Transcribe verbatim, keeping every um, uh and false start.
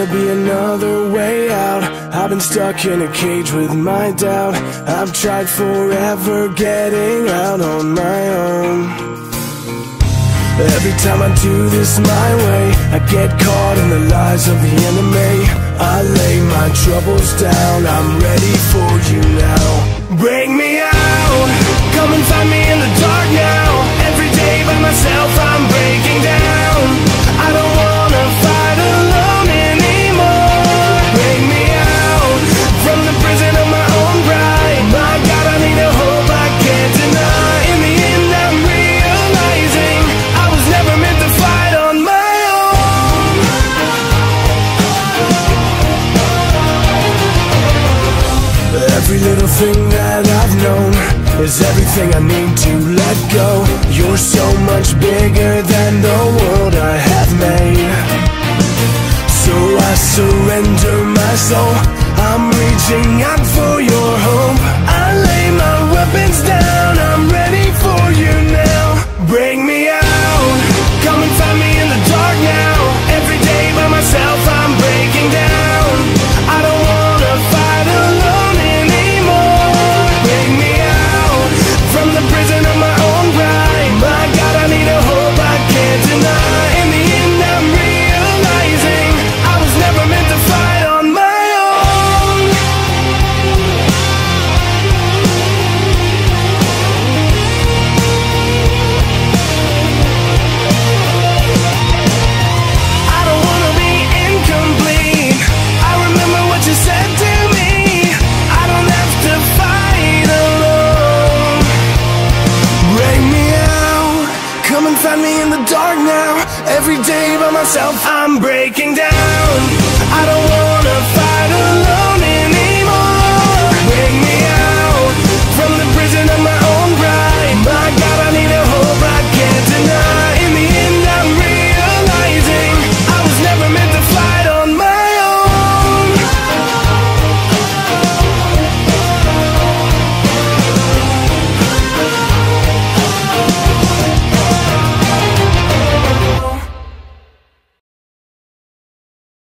gotta be another way out. I've been stuck in a cage with my doubt. I've tried forever getting out on my own. Every time I do this my way, I get caught in the lies of the enemy. I lay my troubles down, I'm ready for you now. Bring me out, come and find me in the dark now. Every day by myself I'm breaking down. I don't wanna fight alone anymore. Bring me out, from the prison of my own pride. My God, I need a hope I can't deny. In the end I'm realizing I was never meant to fight on my own. Every little thing that I've known is everything I need to let go. You're so much bigger than the world I have made. So I surrender my soul, I'm reaching out for your hope. I lay my weapons down, I'm ready for you now. Bring me out, come and find me in the dark now. Every day by myself I'm breaking down. I don't wanna fight alone anymore. Bring me out, from the prison of my own pride. My God, I need a hope I can't deny. In the end I'm realizing I was never meant to fight on my own. I don't wanna be incomplete. I remember what you said to me. I don't have to fight alone. Bring me out, come and find me in the dark now. Every day by myself I'm breaking down. I don't want